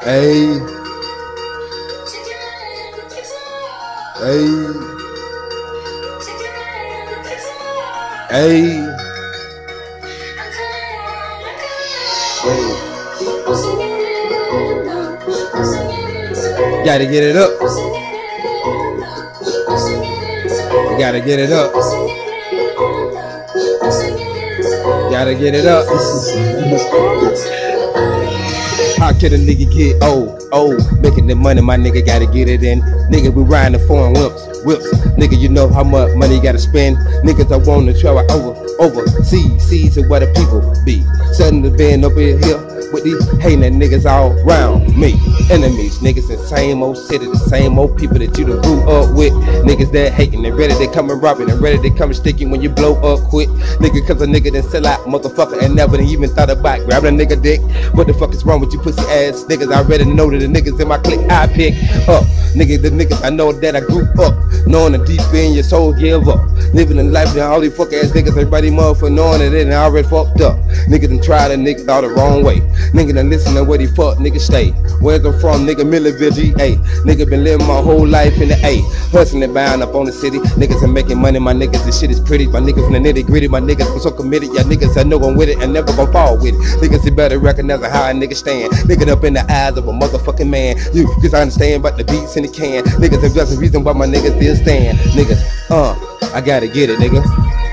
Hey, hey, hey. Gotta get it up. Gotta get it up. Gotta get it up. How can a nigga get old? Making the money, my nigga gotta get it in. Nigga, we riding the foreign whips. Nigga, you know how much money you gotta spend. Niggas, I wanna travel overseas to where the people be. Suddenly being up in here with these hating niggas all round me. Enemies, niggas in the same old city, the same old people that you done grew up with. Niggas that hating and ready to come and robbing and ready to come and stick you when you blow up quick. Nigga, cause a nigga done sell out, motherfucker, and never even thought about grabbing a nigga dick. What the fuck is wrong with you pussy ass niggas? I already know that the niggas in my clique I pick up. Nigga, the niggas I know that I grew up, knowing the deep in your soul give up. Living in life now, all these fuck ass niggas, everybody motherfucker knowing that they done already fucked up. Niggas done tried a niggas all the wrong way. Nigga done listen to where they fuck niggas stay. Where's I'm from, nigga, Millerville, GA. Nigga been living my whole life in the A. Hustling bound up on the city. Niggas are making money, my niggas, this shit is pretty. My niggas from the nitty gritty, my niggas been so committed. Y'all niggas I know I'm with it and never gon' fall with it. Niggas, you better recognize how a nigga stand. Nigga up in the eyes of a motherfucking man. You just understand about the beats in the can. Niggas, that's just the reason why my niggas still stand. Niggas, I gotta get it, nigga.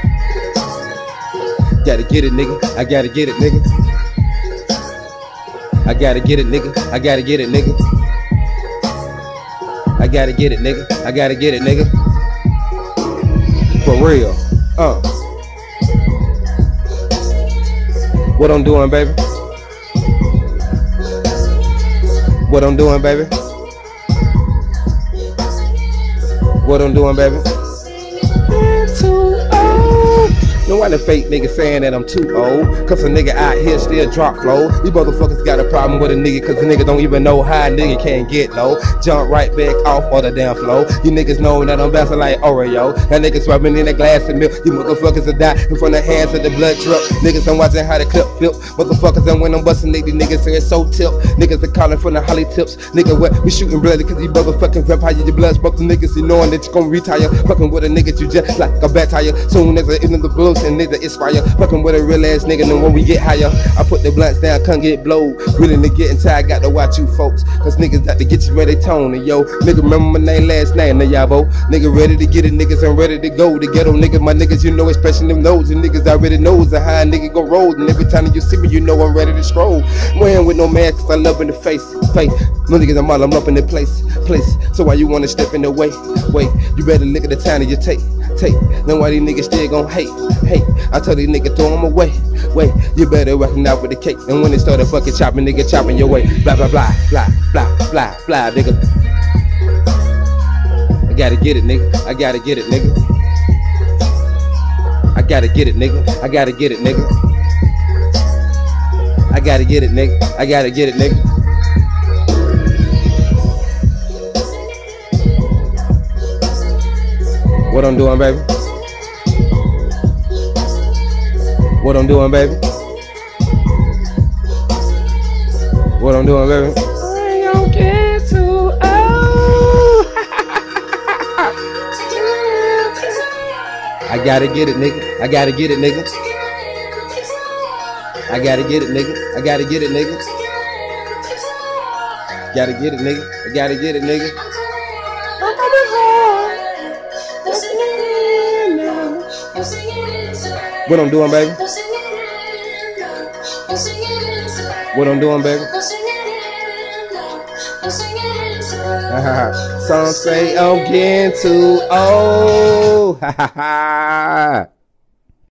Gotta get it, nigga. I gotta get it, nigga. I gotta get it, nigga. I gotta get it, nigga. I gotta get it, nigga. I gotta get it, nigga. For real. What I'm doing, baby? What I'm doing, baby? What I'm doing, baby? No wonder fake niggas saying that I'm too old. Cause a nigga out here still drop flow. These motherfuckers got a problem with a nigga cause the nigga don't even know how a nigga can get low. Jump right back off on the damn flow. You niggas know that I'm bouncing like Oreo. That niggas swapping in a glass of milk. You motherfuckers will die in front of hands of the blood truck. Niggas I'm watching how the clip flip. Motherfuckers and when I'm busting these niggas say it's so tip. Niggas are calling from the holly tips. Nigga what? We shooting bloody cause these motherfucking vampire your blood spoke to niggas. You knowing that you gon' retire. Fucking with a nigga you just like a back tire. Soon as I end the blows and nigga inspire. Fucking with a real ass nigga, and when we get higher, I put the blunts down, can't get blowed. Really to getting tired, got to watch you folks. Cause niggas got to get you where they tone. And yo, nigga remember my name, last name, the Yabo. Nigga ready to get it, niggas, I'm ready to go. The ghetto niggas, my niggas, you know, especially them nose. And niggas already knows how a nigga gon' roll. And every time you see me, you know I'm ready to scroll. Wearing with no mask, cause I love in the face. My niggas, I'm up in the place. So why you wanna step in the way? Wait, you better look at the time that you take. Then why these niggas still gon' hate? I tell these niggas throw them away. Wait, you better working out with the cake. And when they started fucking chopping, nigga chopping your way. Blah blah blah blah blah blah blah, nigga. I gotta get it, nigga. I gotta get it, nigga. I gotta get it, nigga. I gotta get it, nigga. I gotta get it, nigga. I gotta get it, nigga. What I'm doing, baby? What I'm doing, baby? What I'm doing, baby? I don't get too old. I gotta get it, nigga. I gotta get it, nigga. I gotta get it, nigga. I gotta get it, nigga. Gotta get it, nigga. I gotta get it, nigga. I'm coming home. What I'm doing, baby? What I'm doing, baby? Some say I'm getting too old.